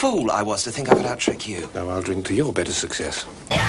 fool I was to think I could out-trick you. Now I'll drink to your better success.